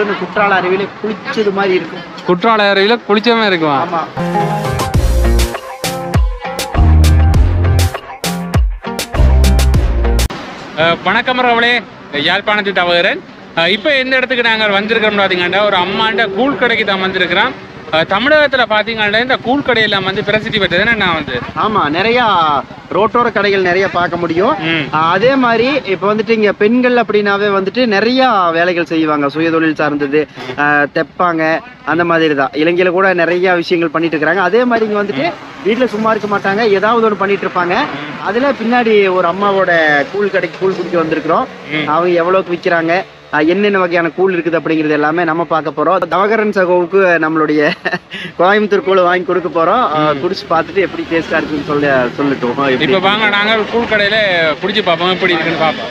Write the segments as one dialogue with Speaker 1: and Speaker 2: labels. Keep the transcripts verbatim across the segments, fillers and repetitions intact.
Speaker 1: குளுகுளுன்னு குற்றால அருவியில குளிச்சது மாதிரி இருக்கும்.
Speaker 2: குற்றால அருவியில குளிச்ச மாதிரி இருக்கும்.
Speaker 1: ஆமா.
Speaker 2: வணக்கம் ரவளே, யாழ்ப்பாணத்து தவகரன். இப்போ எந்த இடத்துக்கு நாங்கள் வந்திருக்கிறோம் பார்த்தீங்கன்னா, ஒரு அம்மாண்ட கூழ் கடைக்கு தான் வந்திருக்கிறோம். தமிழகத்தில் பார்த்தீங்கன்னா இந்த கூழ் கடையெல்லாம் வந்து பிரசித்தி பெற்றதுன்னு நான் வந்து
Speaker 1: ஆமாம், நிறையா ரோட்டோர கடைகள் நிறைய பார்க்க முடியும். அதே மாதிரி இப்போ வந்துட்டு இங்கே பெண்கள் அப்படின்னாவே வந்துட்டு நிறையா வேலைகள் செய்வாங்க, சுயதொழில் சார்ந்தது, தெப்பாங்க, அந்த மாதிரி தான். இலங்கையில் கூட நிறைய விஷயங்கள் பண்ணிட்டு இருக்கிறாங்க. அதே மாதிரி இங்கே வந்துட்டு வீட்டில் சும்மா இருக்க மாட்டாங்க, ஏதாவது ஒன்று பண்ணிட்டு இருப்பாங்க. அதில் பின்னாடி ஒரு அம்மாவோட கூழ் கடைக்கு கூழ் குடிக்க வந்திருக்கிறோம். அவங்க எவ்வளோக்கு விற்கிறாங்க, என்னென்ன வகையான கூழ் இருக்குது அப்படிங்கிறது எல்லாமே நம்ம பார்க்க போறோம். தவகரன் சகோவுக்கு நம்மளுடைய கோயம்புத்தூர் கூழ் வாங்கி கொடுக்க போறோம். குடிச்சு பார்த்துட்டு எப்படி டேஸ்டா இருக்குன்னு சொல்ல சொல்லட்டும்.
Speaker 2: இப்போ வாங்க நாங்கள் கூழ் கடையில குடிச்சு பார்ப்போம், எப்படி இருக்குன்னு பார்ப்போம்.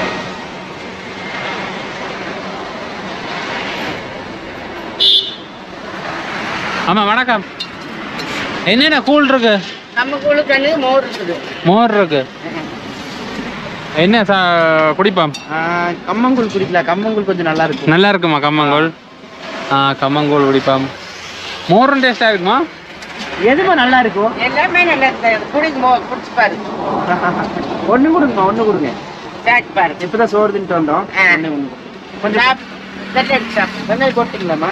Speaker 2: ஆமா வணக்கம். என்னென்ன கூழ் இருக்கு?
Speaker 3: நம்ம கூழுக்கு மோர் இருக்குது.
Speaker 2: மோர் இருக்கு. என்ன சா குடிப்போம்?
Speaker 1: கம்மங்கூழ் குடிக்கலாம். கம்மங்கூழ் கொஞ்சம் நல்லா இருக்கும்.
Speaker 2: நல்லா இருக்குமா கம்மங்கூழ்? ஆ கம்மங்கூழ் குடிப்போம். மோரும் டேஸ்டா இருக்குமா?
Speaker 1: எதுமா நல்லா இருக்கும்?
Speaker 3: எல்லாமே நல்லா இருக்கு. குடிக்கு மோர் குடிச்சு பாரு.
Speaker 1: ஒண்ணு கொடுங்கம்மா, ஒண்ணு கொடுங்க.
Speaker 3: சாப்பிட்டு பாரு.
Speaker 1: இப்பதான் சோறு தின்ட்டு வந்தோம்.
Speaker 3: கொஞ்சம் வெண்ணெய் போட்டுக்கலாமா?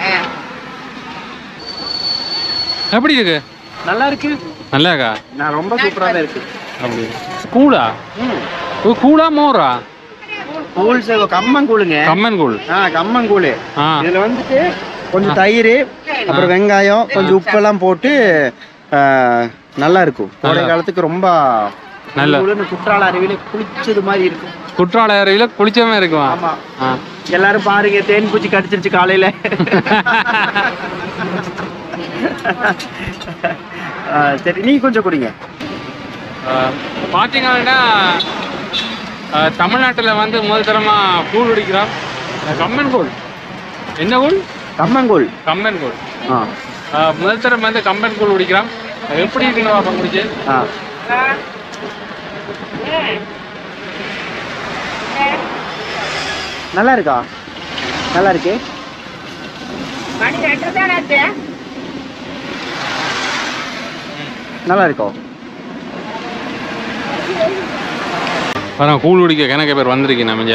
Speaker 2: எப்படி இருக்கு?
Speaker 1: நல்லா இருக்கு.
Speaker 2: நல்லா இருக்கா?
Speaker 1: நான் ரொம்ப சூப்பராக இருக்கு.
Speaker 2: அப்படி கூழா? கூழா மோரா?
Speaker 1: கூழ் சேவ கம்மங்கூழுங்க.
Speaker 2: கம்மங்கூழ்.
Speaker 1: ஆ கம்மங்கூழ். இதுல வந்துட்டு கொஞ்சம் தயிர், அப்புறம் வெங்காயம், கொஞ்சம் உப்பெல்லாம் போட்டு நல்லா இருக்கும். கோடை காலத்துக்கு ரொம்ப நல்ல. குற்றால அருவியில குளிச்சது மாதிரி இருக்கும்.
Speaker 2: குற்றால அருவியில குளிச்ச மாதிரி இருக்கும்.
Speaker 1: ஆமா. எல்லாரும் பாருங்க, தேன் பூச்சி கடிச்சிருச்சு காலையில. சரி, நீ கொஞ்சம் குடிங்க.
Speaker 2: பார்த்தீங்கன்னா தமிழ்நாட்டில் வந்து முதல் தரமாக கூழ் குடிக்கிறோம். கம்மன் கூழ். என்ன கூழ்?
Speaker 1: கம்மங்கூழ்.
Speaker 2: கம்மன் கூழ். முதல் தரம் வந்து கம்மன் கூழ் குடிக்கிறோம். எப்படி இருக்குன்னு பார்ப்போம் குடிச்சு.
Speaker 1: நல்லா இருக்கா? நல்லா இருக்கு. நல்லா இருக்கும்.
Speaker 2: பாருங்க, கூழ் குடிக்க கணக்கு பேர் வந்திருக்கேன். நம்ம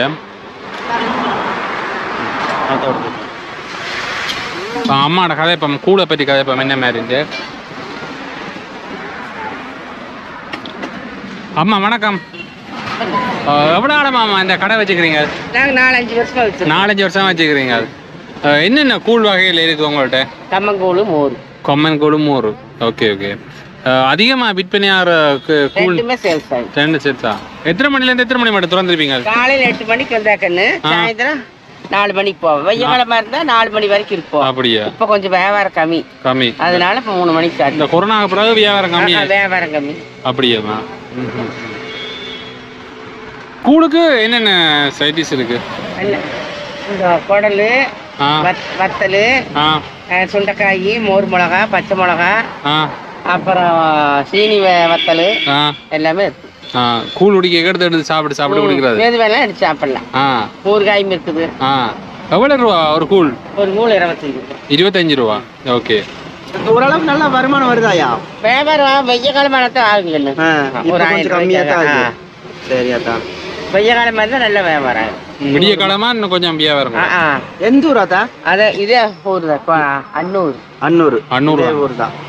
Speaker 2: அம்மாவோட கதைப்பம், கூழை பற்றி கதைப்பம் என்ன மாதிரி. அம்மா வணக்கம். எவ்வளோ ஆடமாம்மா இந்த கடை வச்சுக்கிறீங்க?
Speaker 3: நாங்கள் நாலஞ்சு வருஷமா வச்சு
Speaker 2: நாலஞ்சு வருஷமா வச்சுக்கிறீங்க. என்னென்ன கூழ் வகையில் இருக்கு உங்கள்கிட்ட?
Speaker 3: கம்மங்கூழ், மோர்.
Speaker 2: கம்மன் கூழ், மோர். Okay okay. அதிகமாக விற்பனையாகிற கூழ் ரெண்டு சேர்த்தா? எத்தனை மணிலேருந்து எத்தனை மணி மட்டும் திறந்துருப்பீங்க?
Speaker 3: காலையில் எட்டு மணிக்கு வந்தா கண்ணு, சாயந்தரம் நாலு மணிக்கு போவோம். வெய்ய காலமா இருந்தா நாலு மணி வரைக்கும் இருப்போம்.
Speaker 2: அப்படியா?
Speaker 3: இப்ப கொஞ்சம் வியாபாரம் கம்மி
Speaker 2: கம்மி
Speaker 3: அதனால இப்ப மூணு மணிக்கு ஸ்டார்ட்.
Speaker 2: இந்த கொரோனா பிறகு வியாபாரம் கம்மி.
Speaker 3: வியாபாரம் கம்மி.
Speaker 2: அப்படியாமா? கூழுக்கு என்னென்ன சைடிஷ் இருக்கு?
Speaker 3: இந்த குடல், வத்தல், சுண்டைக்காய், மோர் மிளகா, பச்சை மிளகா, அப்புறம் சீனி வத்தல் எல்லாமே இருக்கு.
Speaker 2: கூழ் குடிக்க எடுத்து எடுத்து சாப்பிட்டு சாப்பிட்டு குடிக்கிறது.
Speaker 3: எது வேணாலும் எடுத்து சாப்பிடலாம். ஊறுகாயும் இருக்குது.
Speaker 2: எவ்வளவு ரூபா ஒரு கூழ்?
Speaker 3: ஒரு கூழ் இருபத்தஞ்சு
Speaker 2: இருபத்தஞ்சு ரூபா. ஓகே.
Speaker 1: ஓரளவு நல்ல வருமானம் வருதாயா?
Speaker 3: வியாபாரம் வெய்ய காலமான தான் ஆகுங்கன்னு. ஒரு ஆயிரம்
Speaker 1: கம்மியா தான். சரியா தான்.
Speaker 3: வெய்ய காலமா இருந்தா நல்ல வியாபாரம்.
Speaker 2: விடிய காலமா இன்னும் கொஞ்சம் வியாபாரம்.
Speaker 1: எந்த ஊராத்தா?
Speaker 3: அது இதே ஊர் தான். அன்னூர்.
Speaker 1: அன்னூர்.
Speaker 2: அன்னூர்
Speaker 1: ஊர் தான்.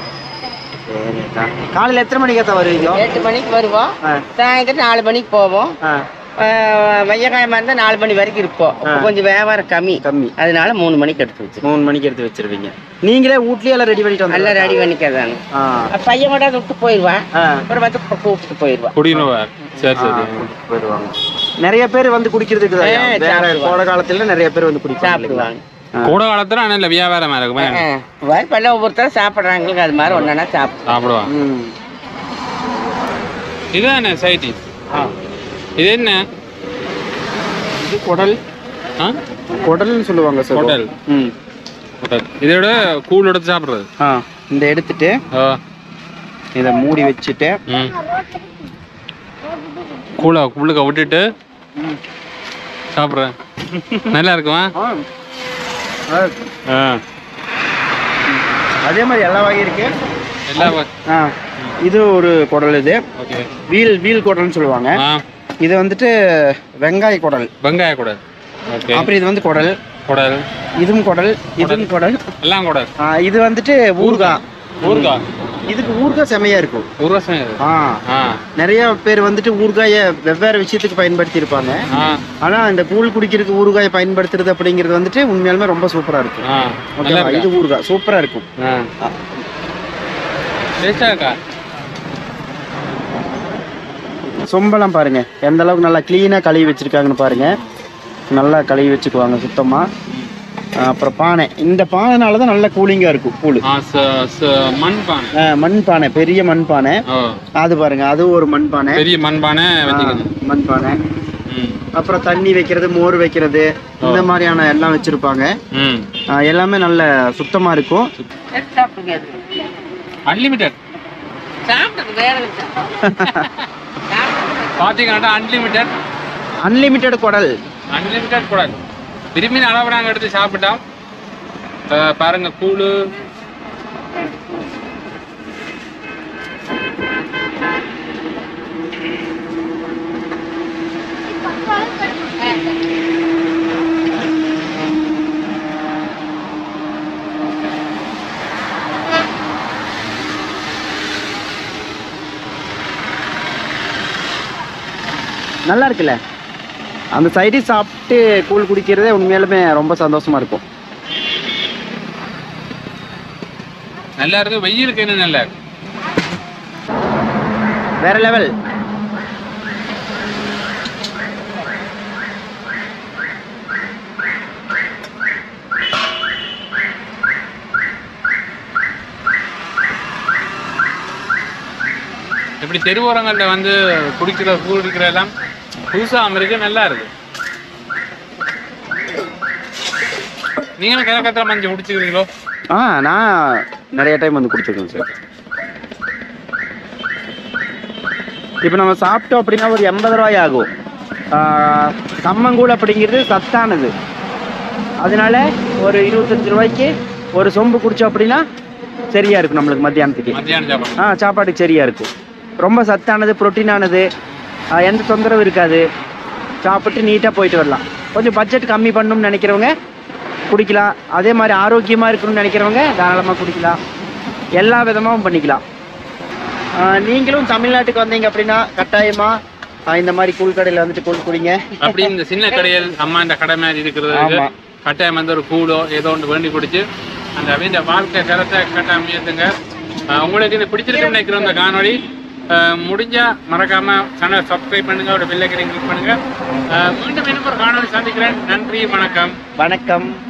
Speaker 1: காலையில் எத்தனை மணிக்கு தான் வருவீங்க?
Speaker 3: எட்டு மணிக்கு வருவோம். சாயந்தரம் நாலு மணிக்கு போவோம். வெய்ய காலமா இருந்தா நாலு மணி வரைக்கும் இருப்போம். கொஞ்சம் வியாபாரம் கம்மி கம்மி அதனால மூணு மணிக்கு எடுத்து வச்சு
Speaker 1: மூணு மணிக்கு எடுத்து வச்சிருவீங்க. நீங்களே வீட்லயே எல்லாம் ரெடி பண்ணிட்டு வந்து?
Speaker 3: எல்லாம் ரெடி பண்ணிக்கிறதாங்க. பையன் கூட விட்டு போயிடுவான். அப்புறம் வந்து கூப்பிட்டு போயிடுவான்.
Speaker 2: குடியினுவார். சரி சரி
Speaker 1: போயிடுவாங்க. நிறைய பேர் வந்து குடிக்கிறதுக்கு கோடை காலத்துல நிறைய பேர் வந்து குடிக்க சாப்பிடுவாங்க.
Speaker 2: கோடை காலத்துல நல்ல வியாபாரம் இருக்கும்.
Speaker 3: ஒவ்வொருத்தரும் சாப்பிடுறாங்க. அது மாதிரி ஒன்னா சாப்பிடு
Speaker 2: சாப்பிடுவாங்க. இதுதானே சைட்டி? இது என்ன?
Speaker 1: இது குடல். குடல்னு சொல்லுவாங்க சார்.
Speaker 2: குடல். ம் குடல். இதோட கூழ் எடுத்து சாப்பிடுறது.
Speaker 1: ஆ இந்த எடுத்துட்டு இதை மூடி வச்சுட்டு
Speaker 2: கூழை உள்ளுக்க விட்டுட்டு சாப்பிட்றேன். நல்லா இருக்குமா?
Speaker 1: அதே மாதிரி எல்லா வகை இருக்கு.
Speaker 2: எல்லா
Speaker 1: ஆ இது ஒரு குடல். இது வீல் வீல் குடல்னு சொல்லுவாங்க. இது வந்துட்டு வெங்காய குடல்.
Speaker 2: வெங்காய குடல்.
Speaker 1: அப்புறம் இது வந்து குடல்
Speaker 2: குடல்
Speaker 1: இதுவும் குடல் இதுவும் குடல்
Speaker 2: எல்லாம் குடல்.
Speaker 1: இது வந்துட்டு ஊறுகாய்.
Speaker 2: ஊறுகாய்
Speaker 1: இதுக்கு ஊறுகாய் செமையா இருக்கும்.
Speaker 2: ஊறுகாய்
Speaker 1: நிறைய பேர் வந்துட்டு ஊறுகாயை வெவ்வேறு விஷயத்துக்கு பயன்படுத்தி இருப்பாங்க. ஆனா இந்த கூழ் குடிக்கிறதுக்கு ஊறுகாயை பயன்படுத்துறது அப்படிங்கிறது வந்துட்டு உண்மையாலுமே ரொம்ப சூப்பரா இருக்கும். இது ஊறுகாய் சூப்பரா இருக்கும். சொம்பெல்லாம் பாருங்க எந்த அளவுக்கு நல்லா கிளீனா கழுவி வச்சிருக்காங்கன்னு பாருங்க. நல்லா கழுவி வச்சுக்குவாங்க சுத்தமா. அப்புறம் பானை, இந்த பானைனாலதான் நல்ல கூலிங்கா இருக்கும் கூழ்.
Speaker 2: மண் பானை,
Speaker 1: மண் பானை, பெரிய மண் பானை. அது பாருங்க அது ஒரு மண் பானை,
Speaker 2: பெரிய மண் பானை
Speaker 1: மண் பானை. அப்புறம் தண்ணி வைக்கிறது, மோர் வைக்கிறது, இந்த மாதிரியான எல்லாம் வச்சிருப்பாங்க. எல்லாமே நல்ல சுத்தமா இருக்கும்.
Speaker 2: அன்லிமிட்டட் பாத்தீங்கன்னா அன்லிமிட்டட்
Speaker 1: அன்லிமிட்டட் குடல்.
Speaker 2: அன்லிமிட்டட் குடல் விரும்பின அளவு நாங்கள் எடுத்து சாப்பிட்டோம். பாருங்க கூழு.
Speaker 1: நல்லா இருக்குல்ல. அந்த சைடு சாப்பிட்டு கூழ் குடிக்கிறதே உண்மையாலுமே ரொம்ப சந்தோஷமா இருக்கும்.
Speaker 2: நல்லா இருக்கு. வெயிலுக்கு என்ன நல்லா இருக்கு,
Speaker 1: வேற லெவல்.
Speaker 2: இப்படி தெருவோரங்கள்ல வந்து குடிக்கிற கூழ் குடிக்கிற எல்லாம் புதுசா இருக்கு, நல்லா இருக்கு. நீங்களும் கிழக்கத்துல மஞ்சள் குடிச்சுக்கிறீங்களோ?
Speaker 1: ஆ நான் நிறைய டைம் வந்து குடிச்சிருக்கேன் சார். இப்போ நம்ம சாப்பிட்டோம் அப்படின்னா ஒரு எண்பது ரூபாய் ஆகும். கம்மங்கூழ் அப்படிங்கிறது சத்தானது, அதனால ஒரு இருபத்தஞ்சு ரூபாய்க்கு ஒரு சொம்பு குடிச்சோம் அப்படின்னா சரியா இருக்கும் நம்மளுக்கு மத்தியானத்துக்கு.
Speaker 2: மத்தியானம்
Speaker 1: ஆ சாப்பாட்டுக்கு சரியா இருக்கும். ரொம்ப சத்தானது, புரோட்டீனானது, எந்த தொந்தரவும் இருக்காது. சாப்பிட்டு நீட்டாக போயிட்டு வரலாம். கொஞ்சம் பட்ஜெட் கம்மி பண்ணணும்னு நினைக்கிறவங்க குடிக்கலாம். அதே மாதிரி ஆரோக்கியமாக இருக்கணும்னு நினைக்கிறவங்க தாராளமாக குடிக்கலாம். எல்லா விதமாகவும் பண்ணிக்கலாம். நீங்களும் தமிழ்நாட்டுக்கு வந்தீங்க அப்படின்னா கட்டாயமாக இந்த மாதிரி கூழ் கடையில் வந்துட்டு கூழ் குடிங்க.
Speaker 2: அப்படி இந்த சின்ன கடையில் அம்மா இந்த கடை மாதிரி இருக்கிறது கட்டாயம் வந்து ஒரு கூழோ ஏதோ ஒன்று வேண்டி குடிச்சு அந்த அவங்க வாழ்க்கை தரத்தை கட்டாயம் உயர்த்துங்க. உங்களுக்கு இது பிடிச்சிருக்குன்னு நினைக்கிறோம் இந்த காணொலி. முடிஞ்சா மறக்காம சேனல் சப்ஸ்கிரைப் பண்ணுங்க, ஒரு பெல் ஐகானை கிளிக் பண்ணுங்க. மீண்டும் இன்னும் ஒரு காணொலி சந்திக்கிறேன். நன்றி, வணக்கம்.
Speaker 1: வணக்கம்.